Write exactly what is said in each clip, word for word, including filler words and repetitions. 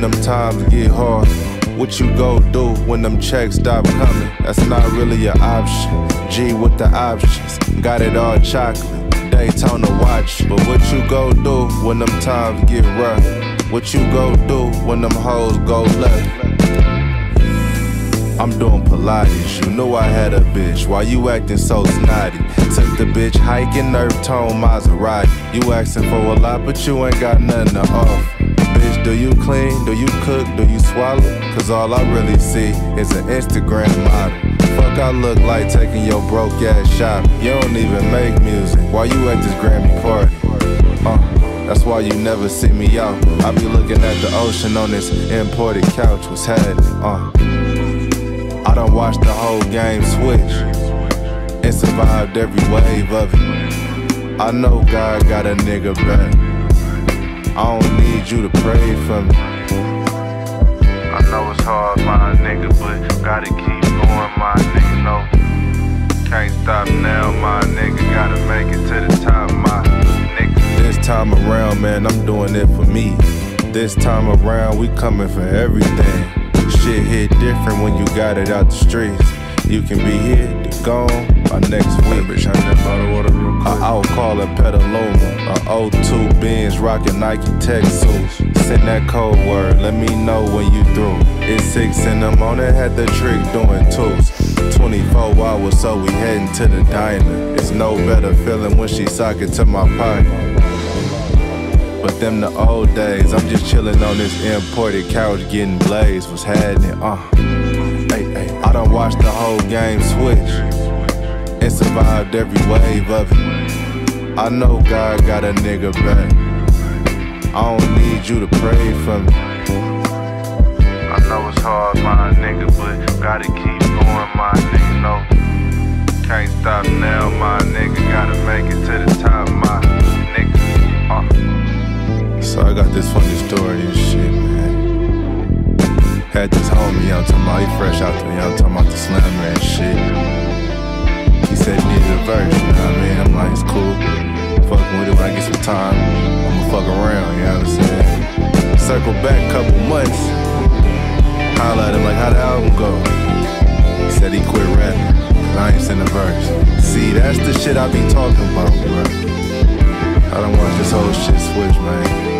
them times get hard? What you go do when them checks stop coming? That's not really an option. G with the options, got it all chocolate. Daytona watch, but what you go do when them times get rough? What you go do when them hoes go left? I'm doing Pilates, you knew I had a bitch. Why you acting so snotty? Took the bitch hiking, nerve tone Maserati. You asking for a lot, but you ain't got nothing to offer. Bitch, do you clean? Do you cook? Do you swallow? Cause all I really see is an Instagram model. Fuck I look like taking your broke ass shop. You don't even make music. Why you at this Grammy party? Uh, that's why you never see me out. I be looking at the ocean on this imported couch. What's happening? Uh, I done watched the whole game switch and survived every wave of it. I know God got a nigga back. I don't need you to pray for me. I know it's hard, my nigga, but gotta keep going, my nigga, no. Can't stop now, my nigga, gotta make it to the top, my nigga. This time around, man, I'm doing it for me. This time around, we coming for everything. Shit hit different when you got it out the streets. You can be here, gone, by next week. Bitch, I that bottle of water real quick. I'll call it Petaluma, a oh two Benz rockin' Nike tech suits. Send that code word, let me know when you through. It's six in the morning, had the trick doing twos. twenty-four hours, so we heading to the diner. It's no better feeling when she sock it to my pocket. But them the old days, I'm just chillin' on this imported couch getting blazed. What's happening? Uh, hey, hey. I done watched the whole game switch and survived every wave of it. I know God got a nigga back. I don't need you to pray for me. I know it's hard, my nigga, but gotta keep going, my nigga, no. Can't stop now, my nigga, gotta make it to the top, my nigga. Uh. So I got this funny story and shit, man. Had this homie, I'm talking about, he fresh out there, I'm talking about the slammer and shit. He said he needed a verse, you know what I mean? I'm like, it's cool. Fucking with it when I get some time. I'ma fuck around, you know what I'm saying? Circle back a couple months. Holla at him like, how the album go? He said he quit rapping, cause I ain't seen a verse. See, that's the shit I be talking about, bro. I done watched this whole shit switch, man.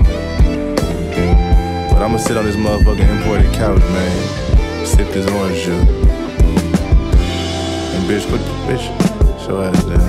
But I'ma sit on this motherfucking imported couch, man. Sip this orange juice. And bitch, put the bitch, show ass down.